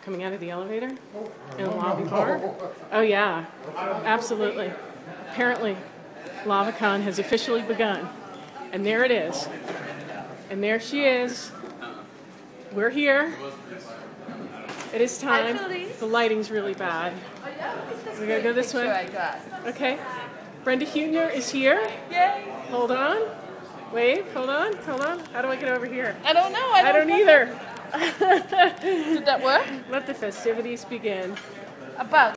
coming out of the elevator in the lobby bar. Oh yeah, absolutely. Apparently, Lavacon has officially begun. And there it is. And there she is. We're here. It is time. The lighting's really bad. We gotta go this way. Okay. Brenda Huebner is here. Yay. Hold on. Wave. Hold on. Hold on. How do I get over here? I don't know. I don't either. Did that work? Let the festivities begin. About.